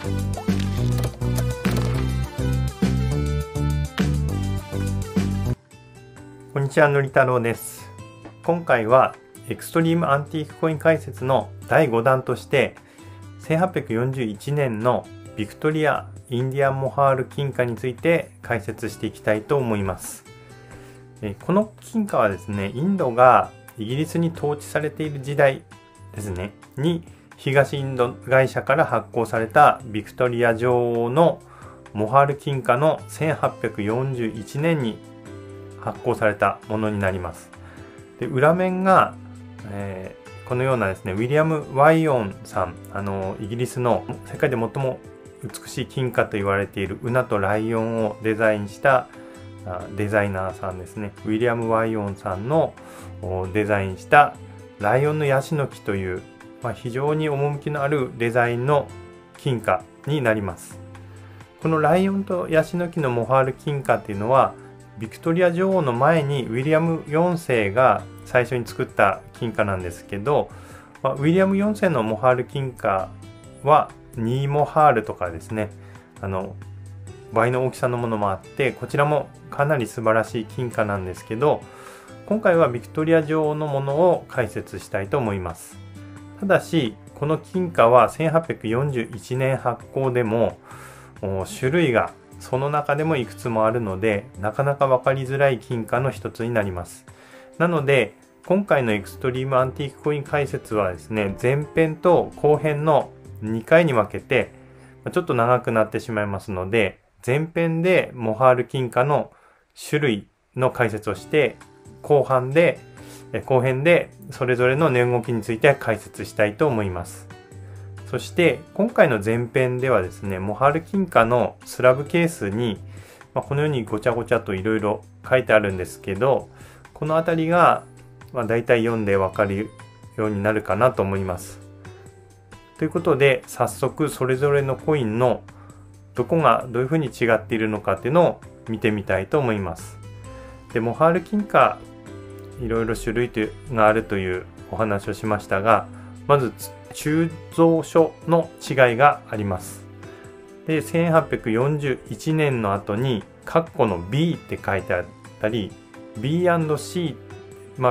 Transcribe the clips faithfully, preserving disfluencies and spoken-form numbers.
こんにちは、のり太郎です。今回はエクストリームアンティークコイン解説のだいごだんとしてせんはっぴゃくよんじゅういちねんのビクトリア・インディアンモハール金貨について解説していきたいと思います。この金貨はですね、インドがイギリスに統治されている時代ですねに東インド会社から発行されたビクトリア女王のモハール金貨のせんはっぴゃくよんじゅういちねんに発行されたものになります。で、裏面が、えー、このようなですね、ウィリアム・ワイオンさん、あのイギリスの世界で最も美しい金貨と言われているウナとライオンをデザインしたデザイナーさんですね、ウィリアム・ワイオンさんのデザインしたライオンのヤシの木という、まあ、非常に趣のあるデザインの金貨になります。このライオンとヤシの木のモハール金貨っていうのはビクトリア女王の前にウィリアムよんせいが最初に作った金貨なんですけど、まあ、ウィリアムよんせいのモハール金貨はにモハールとかですね、あの倍の大きさのものもあって、こちらもかなり素晴らしい金貨なんですけど、今回はビクトリア女王のものを解説したいと思います。ただしこの金貨はせんはっぴゃくよんじゅういちねん発行でも種類がその中でもいくつもあるので、なかなか分かりづらい金貨の一つになります。なので今回のエクストリームアンティークコイン解説はですね、前編と後編のにかいに分けてちょっと長くなってしまいますので、前編でモハール金貨の種類の解説をして、後半で後編でそれぞれの値動きについて解説したいと思います。そして今回の前編ではですね、モハール金貨のスラブケースに、まあ、このようにごちゃごちゃといろいろ書いてあるんですけど、この辺りが、まあ、大体読んでわかるようになるかなと思います。ということで早速それぞれのコインのどこがどういうふうに違っているのかっていうのを見てみたいと思います。で、モハール金貨いろいろ種類があるというお話をしましたが、まず鋳造所の違いがあります。で、せんはっぴゃくよんじゅういちねんの後にカッコの B って書いてあったり ビーアンドシー、 まあ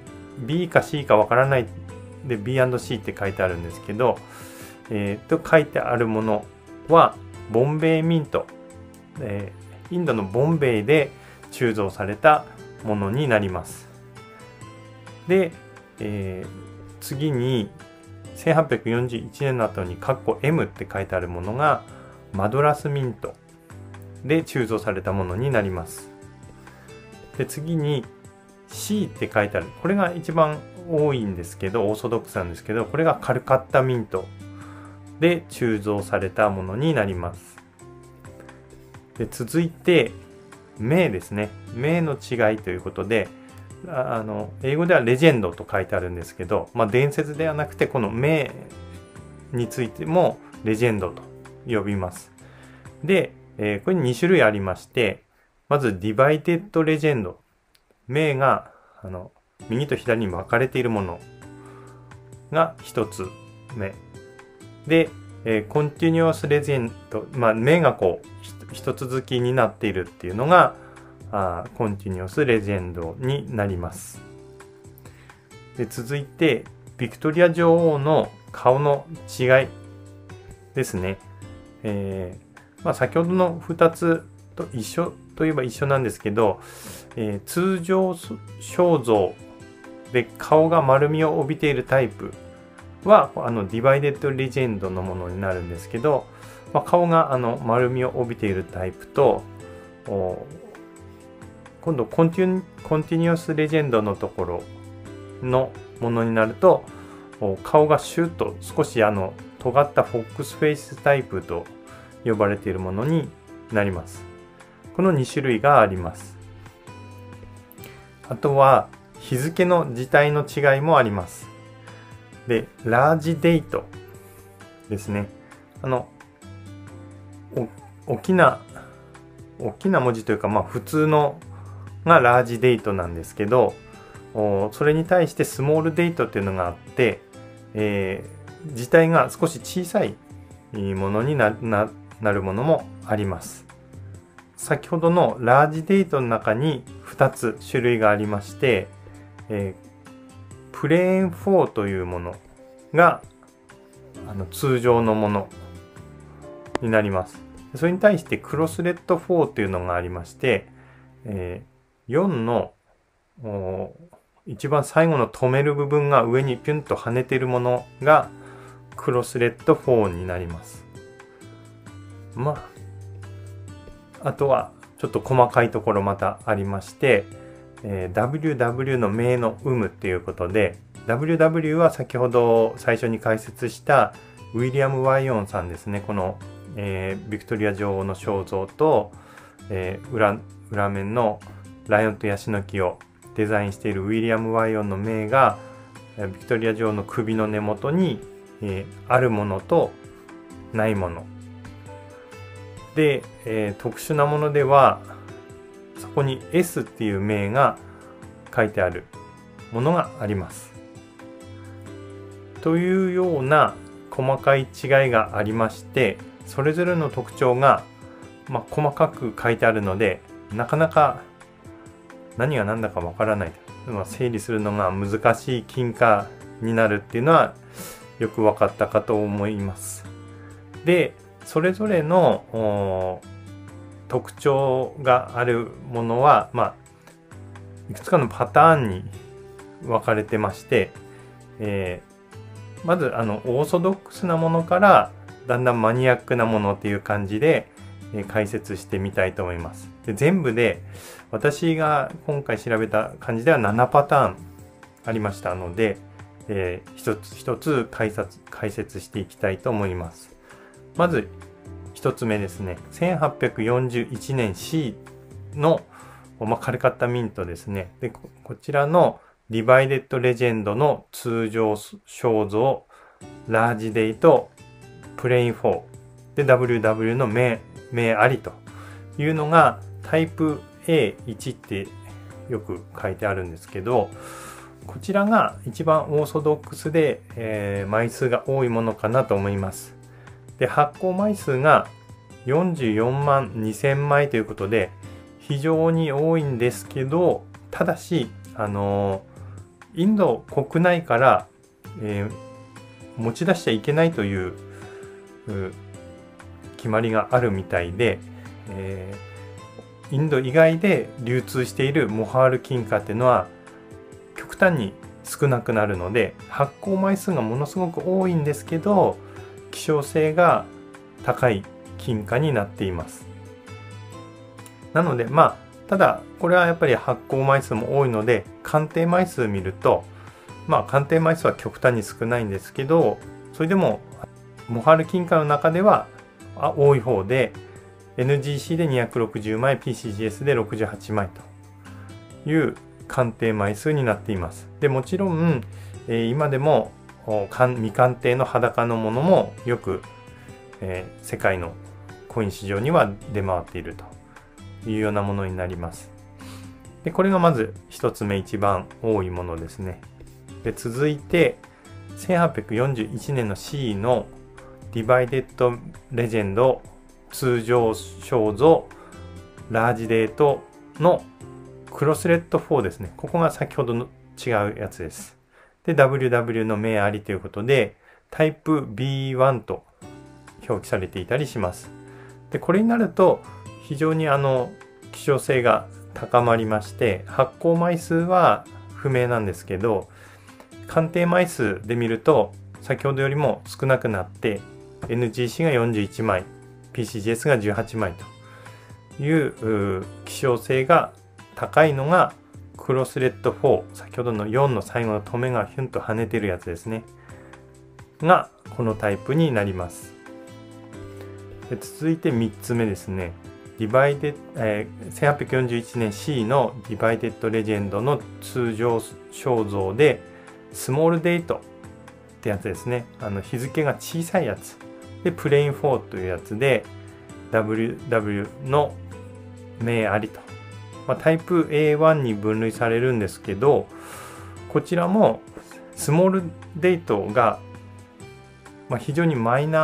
B か C かわからないで ビーアンドシー って書いてあるんですけど、えー、と書いてあるものはボンベイミント、えー、インドのボンベイで鋳造されたものになります。で、えー、次にせんはっぴゃくよんじゅういちねんの後にカッコ エム って書いてあるものがマドラスミントで鋳造されたものになります。で、次に C って書いてある、これが一番多いんですけど、オーソドックスなんですけど、これがカルカッタミントで鋳造されたものになります。で、続いて名ですね。名の違いということで、あの英語ではレジェンドと書いてあるんですけど、まあ、伝説ではなくてこの名についてもレジェンドと呼びます。で、えー、これに種類ありまして、まずディバイデッドレジェンド、名があの右と左に分かれているものが一つ目で、えー、コンティニュアスレジェンド、まあ、名がこう一つ続きになっているっていうのがあコンティニュアスレジェンドになります。で、続いてビクトリア女王の顔の違いですね。えーまあ、先ほどのふたつと一緒といえば一緒なんですけど、えー、通常肖像で顔が丸みを帯びているタイプはあのディバイデッドレジェンドのものになるんですけど、まあ、顔があの丸みを帯びているタイプと、今度コンティニコンティニュアスレジェンドのところのものになると、顔がシュッと少しあの尖ったフォックスフェイスタイプと呼ばれているものになります。このに種類があります。あとは日付の字体の違いもあります。で、ラージデイトですね。あの大きな大きな文字というか、まあ普通のがラージデイトなんですけど、それに対してスモールデイトっていうのがあって、えー、字体が少し小さいものに な, な, なるものもあります。先ほどのラージデートの中にふたつ種類がありまして、えー、プレーンフォーというものがあの通常のものになります。それに対してクロスレッドフォーというのがありまして、えー、よんの一番最後の止める部分が上にピュンと跳ねているものがクロスレッドフォーになります。まあ、あとはちょっと細かいところまたありまして、えー、ダブリューダブリュー の名の有無ということで、ダブリューダブリュー は先ほど最初に解説したウィリアム・ワイオンさんですね。この、えー、ビクトリア女王の肖像と、えー、裏、裏面のライオンとヤシの木をデザインしているウィリアム・ワイオンの名がビクトリア女王の首の根元に、えー、あるものとないもので、えー、特殊なものではそこに エス っていう名が書いてあるものがあります。というような細かい違いがありまして、それぞれの特徴が、まあ、細かく書いてあるのでなかなか何が何だかわからない、まあ、整理するのが難しい金貨になるっていうのはよく分かったかと思います。で、それぞれの特徴があるものは、まあ、いくつかのパターンに分かれてまして、えー、まずあのオーソドックスなものからだんだんマニアックなものっていう感じで解説してみたいと思います。で、全部で私が今回調べた感じではななパターンありましたので、えー、一つ一つ解説、解説していきたいと思います。まず一つ目ですね。せんはっぴゃくよんじゅういちねん シー の、まあ、カルカッタミントですね。で、こ、こちらのディバイデッドレジェンドの通常肖像、ラージデイとプレインフォーで ダブリューダブリュー の名、名ありというのがタイプ エーワン ってよく書いてあるんですけど、こちらが一番オーソドックスで、えー、枚数が多いものかなと思います。で、発行枚数がよんじゅうよんまんにせんまいということで非常に多いんですけど、ただし、あのインド国内から、えー、持ち出しちゃいけないという決まりがあるみたいで、えー、インド以外で流通しているモハール金貨っていうのは極端に少なくなるので、発行枚数がものすごく多いんですけど希少性が高い金貨になっています。なので、まあただこれはやっぱり発行枚数も多いので鑑定枚数見ると、まあ鑑定枚数は極端に少ないんですけど、それでもモハール金貨の中では多い方で エヌジーシー でにひゃくろくじゅうまい、ピーシージーエス でろくじゅうはちまいという鑑定枚数になっています。で、もちろん、えー、今でも未鑑定の裸のものもよく、えー、世界のコイン市場には出回っているというようなものになります。で、これがまず一つ目、一番多いものですね。で、続いてせんはっぴゃくよんじゅういちねんの シー のディバイデッドレジェンド通常肖像ラージデートのクロスレッドフォーですね。ここが先ほどの違うやつです。で、ダブリューダブリュー の名ありということでタイプ ビーワン と表記されていたりします。で、これになると非常にあの希少性が高まりまして、発行枚数は不明なんですけど、鑑定枚数で見ると先ほどよりも少なくなって エヌジーシー がよんじゅういちまい、ピーシージーエス がじゅうはちまいという希少性が高いのがクロスレッドフォー、先ほどのよんの最後の止めがヒュンと跳ねてるやつですねがこのタイプになります。で、続いてみっつめですね。ディバイデ、えー、せんはっぴゃくよんじゅういちねん シー のディバイデッドレジェンドの通常肖像でスモールデートってやつですね。あの日付が小さいやつでプレインフォーというやつで ダブリューダブリュー の名ありと、まあ、タイプ エーワン に分類されるんですけど、こちらもスモールデートが、まあ、非常にマイナー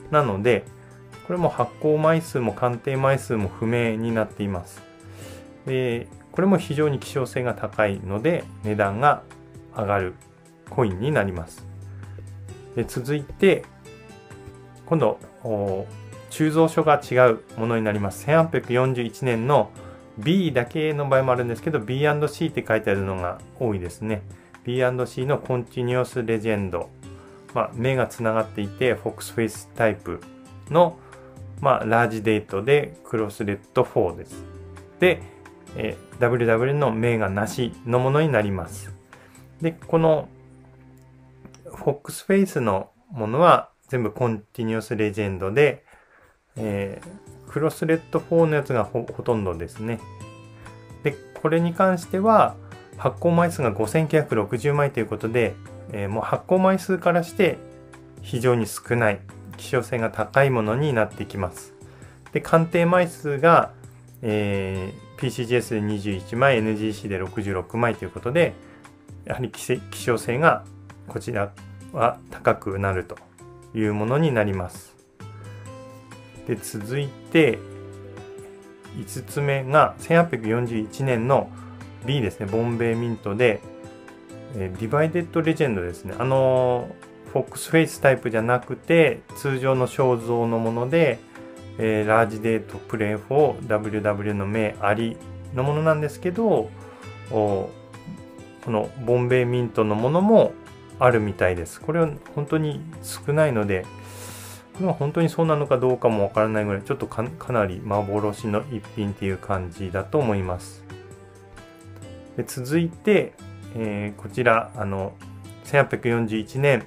なので、これも発行枚数も鑑定枚数も不明になっています。で、これも非常に希少性が高いので値段が上がるコインになります。で、続いて今度鋳造所が違うものになります。せんはっぴゃくよんじゅういちねんの B だけの場合もあるんですけど ビーアンドシー って書いてあるのが多いですね。 ビーアンドシー のコンティニュアスレジェンド、まあ、目がつながっていてフォックスフェイスタイプの、まあ、ラージデートでクロスレッドフォーです。で、えー、ダブリューダブリュー の名がなしのものになります。で、このフォックスフェイスのものは全部コンティニュアスレジェンドで、えー、クロスレッドフォーのやつが ほ, ほとんどですね。で、これに関しては発行枚数がごせんきゅうひゃくろくじゅうまいということで、えー、もう発行枚数からして非常に少ない希少性が高いものになってきます。で、鑑定枚数が、えー、ピーシージーエス でにじゅういちまい、エヌジーシー でろくじゅうろくまいということで、やはり希少性がこちらは高くなるというものになります。で、続いていつつめがせんはっぴゃくよんじゅういちねんの B ですね、ボンベイミントで、えー、ディバイデッドレジェンドですね。あのフォックスフェイスタイプじゃなくて通常の肖像のもので、えー、ラージデートプレイフォー ダブリューダブリュー の名ありのものなんですけど、このボンベイミントのものもあるみたいです。これは本当に少ないので、これは本当にそうなのかどうかもわからないぐらい、ちょっと か, かなり幻の一品っていう感じだと思います。で、続いて、えー、こちらあのせんはっぴゃくよんじゅういちねん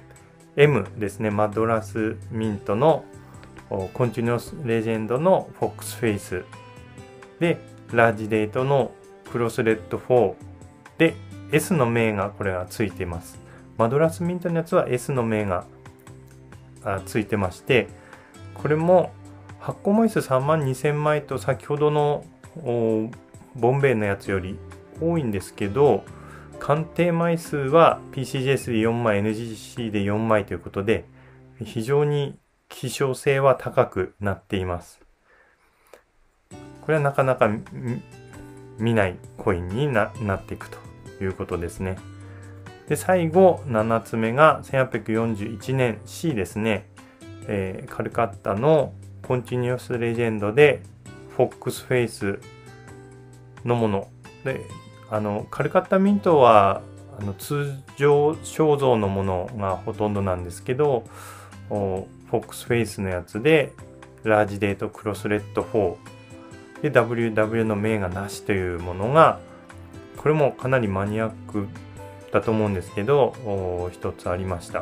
M ですね、マドラスミントのコンティニュアスレジェンドのフォックスフェイスで、ラージデートのクロスレッドフォーで S の名がこれがついています。マドラスミントのやつは S の名がついてまして、これも発行枚数さんまんにせんまいと先ほどのボンベイのやつより多いんですけど、鑑定枚数は ピーシージーエス でよんまい、エヌジーシー でよんまいということで、非常に希少性は高くなっています。これはなかなか見ないコインに な, なっていくということですね。で、最後ななつめがせんはっぴゃくよんじゅういちねん C ですね、えー、カルカッタのコンティニュアスレジェンドでフォックスフェイスのもので、あのカルカッタミントはあの通常肖像のものがほとんどなんですけど、フォックスフェイスのやつでラージデートクロスレッドフォーで ダブリューダブリュー の名がなしというものが、これもかなりマニアックだと思うんですけど一つありました。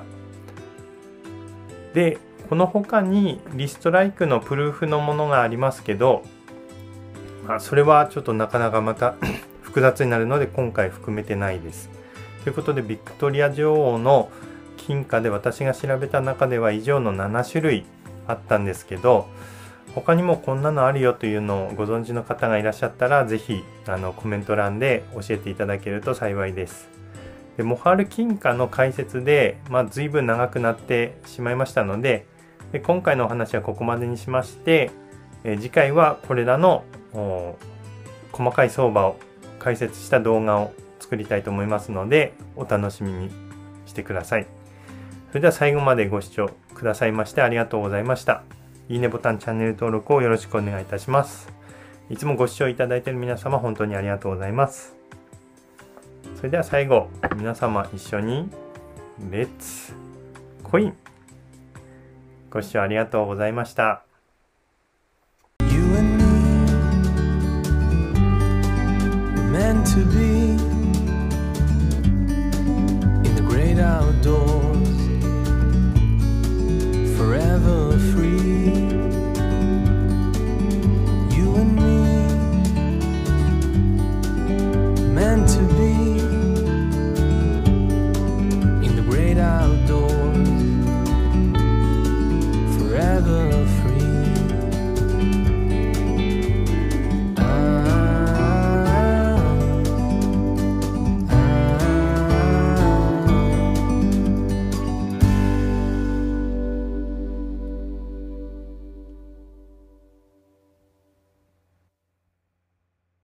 で、この他にリストライクのプルーフのものがありますけど、まあ、それはちょっとなかなかまた複雑になるので今回含めてないです。ということでビクトリア女王の金貨で私が調べた中では以上のななしゅるいあったんですけど、他にもこんなのあるよというのをご存知の方がいらっしゃったら、ぜひあのコメント欄で教えていただけると幸いです。で、モハル金貨の解説で、まあ、随分長くなってしまいましたので、で今回のお話はここまでにしまして、え次回はこれらの細かい相場を解説した動画を作りたいと思いますので、お楽しみにしてください。それでは最後までご視聴くださいましてありがとうございました。いいねボタン、チャンネル登録をよろしくお願いいたします。いつもご視聴いただいている皆様、本当にありがとうございます。それでは最後、皆様一緒にレッツコイン。ご視聴ありがとうございました。 Meant to be in the great outdoors, forever free.